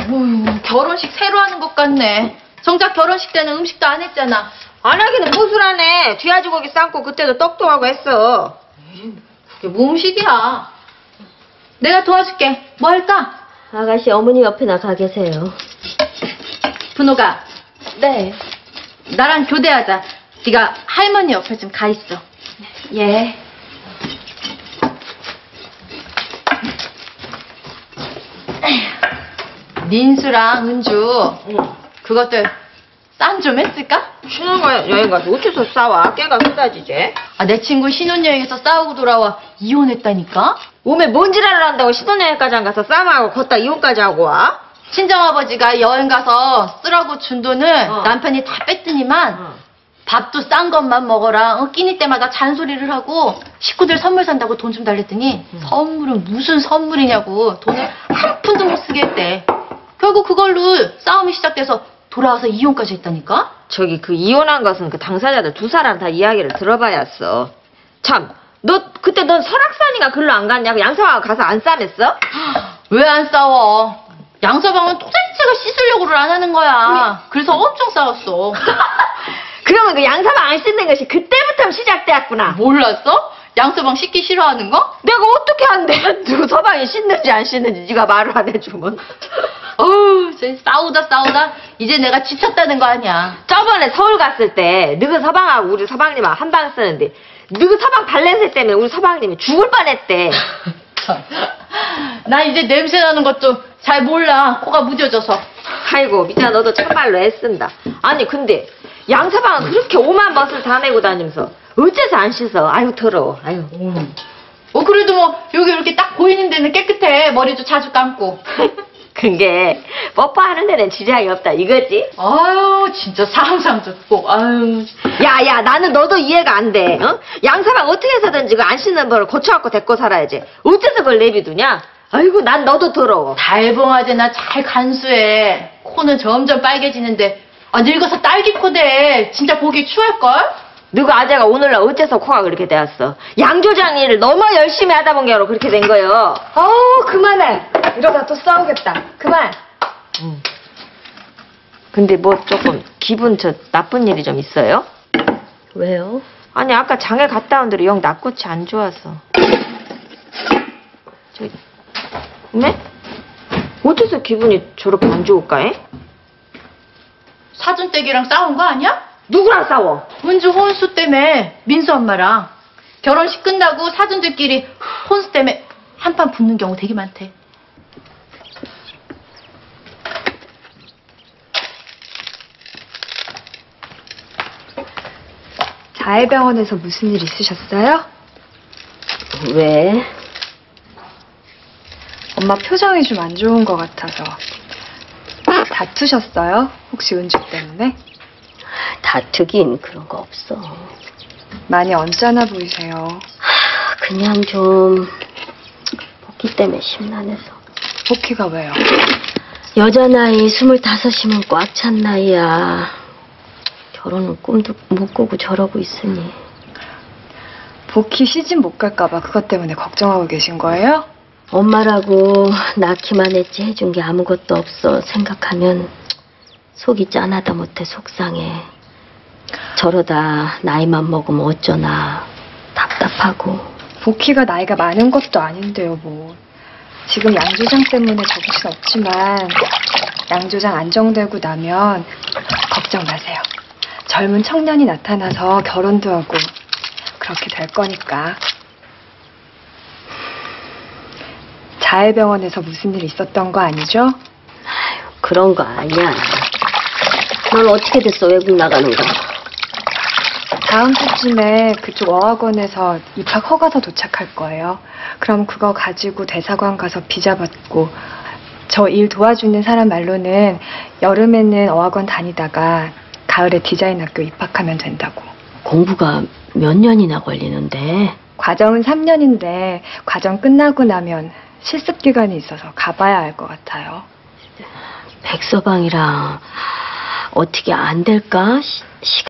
어휴, 결혼식 새로 하는 것 같네. 정작 결혼식 때는 음식도 안 했잖아. 안 하기는 무술하네. 뒤아주고기 삶고 그때도 떡도 하고 했어. 그게 뭐 음식이야. 내가 도와줄게. 뭐 할까? 아가씨 어머니 옆에 나가 계세요. 분호가 네. 나랑 교대하자. 네가 할머니 옆에 좀 가 있어. 예. 민수랑 은주 그것들 싼 좀 했을까? 신혼여행 가서 어째서 싸워? 깨가 쏟아지지? 아, 내 친구 신혼여행에서 싸우고 돌아와 이혼했다니까? 몸에 뭔 지랄을 한다고 신혼여행까지 안 가서 싸움하고 걷다 이혼까지 하고 와? 친정아버지가 여행 가서 쓰라고 준 돈을 남편이 다 뺐더니만 밥도 싼 것만 먹어라. 끼니 때마다 잔소리를 하고 식구들 선물 산다고 돈 좀 달랬더니 선물은 무슨 선물이냐고 돈을 한 푼도 못 쓰게 했대. 결국 그걸로 싸움이 시작돼서 돌아와서 이혼까지 했다니까? 저기 그 이혼한 것은 그 당사자들 두 사람 다 이야기를 들어봐야 했어. 참, 너 그때 넌 설악산이가 글로 안 갔냐고 양서방 가서 안 싸맸어? 왜 안 싸워? 양서방은 도대체가 씻으려고를 안 하는 거야. 그래서 엄청 싸웠어. 그러면 그 양서방 안 씻는 것이 그때부터 시작되었구나. 몰랐어? 양서방 씻기 싫어하는 거? 내가 어떻게 한대? 누구 서방이 씻는지 안 씻는지 네가 말을 안 해주면. 어우, 싸우다 이제 내가 지쳤다는 거 아니야. 저번에 서울 갔을 때 너그 서방하고 우리 서방님하고 한 방 쓰는데 너그 서방 발냄새 때문에 우리 서방님이 죽을 뻔했대. 나 이제 냄새 나는 것도 잘 몰라. 코가 무뎌져서. 아이고 미자 너도 참말로 애쓴다. 아니 근데 양서방은 그렇게 오만 멋을 다 내고 다니면서 어째서 안 씻어? 아유 더러워. 아유. 그래도 뭐 여기 이렇게 딱 보이는 데는 깨끗해. 머리도 자주 감고. 그게 뽀뽀하는 데는 지장이 없다 이거지? 아유 진짜 상상도 꼭. 아유. 야야 나는 너도 이해가 안 돼. 어? 양서방 어떻게 해서든지 그 안 씻는 벌을 고쳐갖고 데리고 살아야지. 어째서 그걸 내비두냐? 아이고 난 너도 더러워. 달봉하제나 잘 간수해. 코는 점점 빨개지는데 늙어서 딸기코 돼. 진짜 보기 추할걸? 너가 아재가 오늘날 어째서 코가 그렇게 되었어? 양조장 일을 너무 열심히 하다 본 게로 그렇게 된 거요. 그만해. 이러다 또 싸우겠다. 그만. 근데 뭐 조금 기분 나쁜 일이 좀 있어요? 왜요? 아니 아까 장에 갔다 온 대로 영 낯꽃이 안 좋아서. 네? 어째서 기분이 저렇게 안 좋을까? 에? 사돈댁이랑 싸운 거 아니야? 누구랑 싸워? 은주 혼수 때문에 민수 엄마랑. 결혼식 끝나고 사돈들끼리 혼수 때문에 한판 붙는 경우 되게 많대. 자해병원에서 무슨 일 있으셨어요? 왜? 엄마 표정이 좀 안 좋은 것 같아서. 다투셨어요? 혹시 은주 때문에? 다투긴 그런 거 없어. 많이 언짢아 보이세요. 그냥 좀 복희 때문에 심란해서. 복희가 왜요? 여자 나이 25이면 꽉 찬 나이야. 결혼은 꿈도 못 꾸고 저러고 있으니. 복희 시집 못 갈까봐 그것 때문에 걱정하고 계신 거예요? 엄마라고 낳기만 했지 해준 게 아무것도 없어 생각하면 속이 짠하다 못해 속상해. 저러다 나이만 먹으면 어쩌나 답답하고. 복희가 나이가 많은 것도 아닌데요, 뭐. 지금 양조장 때문에 정신 없지만 양조장 안정되고 나면 걱정 마세요. 젊은 청년이 나타나서 결혼도 하고 그렇게 될 거니까. 자해병원에서 무슨 일 있었던 거 아니죠? 아유, 그런 거 아니야. 넌 어떻게 됐어, 외국 나가는 거? 다음 주쯤에 그쪽 어학원에서 입학 허가서 도착할 거예요. 그럼 그거 가지고 대사관 가서 비자 받고, 저 일 도와주는 사람 말로는 여름에는 어학원 다니다가 가을에 디자인 학교 입학하면 된다고. 공부가 몇 년이나 걸리는데? 과정은 3년인데 과정 끝나고 나면 실습 기간이 있어서 가봐야 할 것 같아요. 백서방이랑 어떻게 안 될까?